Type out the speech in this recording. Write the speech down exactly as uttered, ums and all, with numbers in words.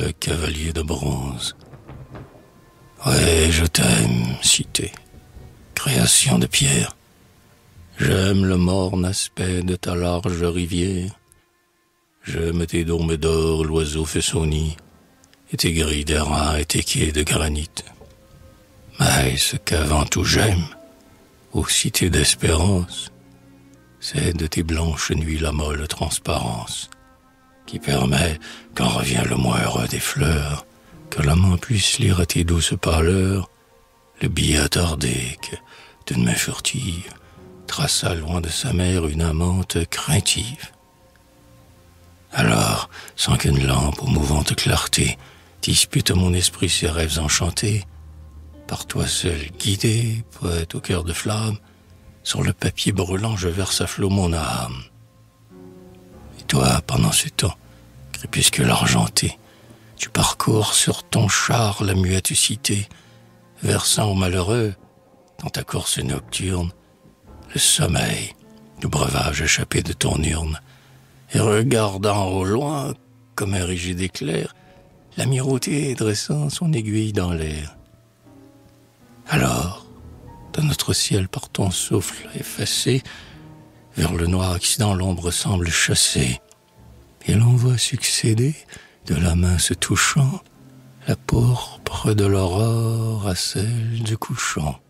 le cavalier de bronze. Ouais, je t'aime, cité, création de pierre. J'aime le morne aspect de ta large rivière. J'aime tes dômes d'or, l'oiseau fait son nid, et tes grilles d'airain et tes quais de granit. Mais ce qu'avant tout j'aime, ô cité d'espérance, c'est de tes blanches nuits la molle transparence, qui permet, quand revient le mois heureux des fleurs, que l'amant puisse lire à tes douces pâleurs le billet attardé que, d'une main furtive, traça loin de sa mère une amante craintive. Alors, sans qu'une lampe aux mouvantes clartés dispute à mon esprit ses rêves enchantés, par toi seul guidé, poète au cœur de flamme, sur le papier brûlant je verse à flot mon âme. Et toi, pendant ce temps, crépuscule argenté, tu parcours sur ton char la muette cité, versant aux malheureux, dans ta course nocturne, le sommeil, le breuvage échappé de ton urne, et regardant au loin, comme un rigide éclair, l'amirauté dressant son aiguille dans l'air. Alors, de notre ciel par ton souffle effacé, vers le noir accident l'ombre semble chasser, et l'on voit succéder, de la main se touchant, la pourpre de l'aurore à celle du couchant.